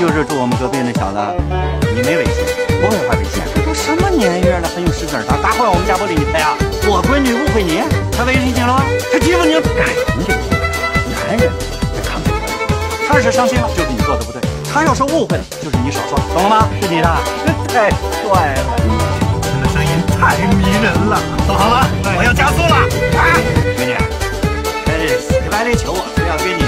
就是住我们隔壁那小子，你没微信，不会发微信，这都什么年月了，还用识字儿？打坏我们家玻璃你赔啊？我闺女误会你，她微信进了吗？她欺负你了？感情这个事儿啊，男人才看不出来。她是伤心了，就是你做的不对；她要是误会了，就是你少说，懂了吗？是你的，太帅了，这个声音太迷人了。走好了，我要加速了啊！闺女，这死乞白赖求我非要跟你。